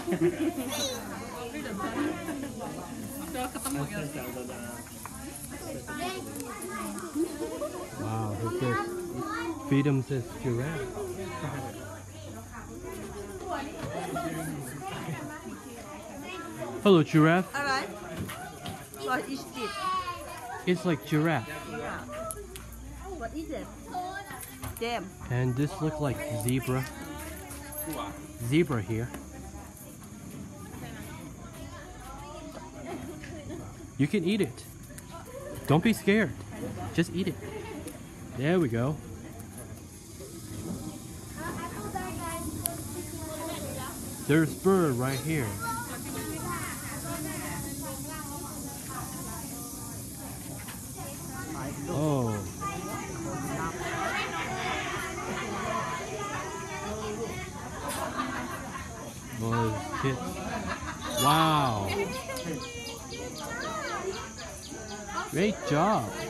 Wow, it says freedom says giraffe. Hello, giraffe. Alright. What is this? It's like giraffe. Yeah. What is it? Damn. And this looks like zebra. Zebra here. You can eat it. Don't be scared. Just eat it. There we go. There's bird right here. Oh. Was hit. Wow. Great job.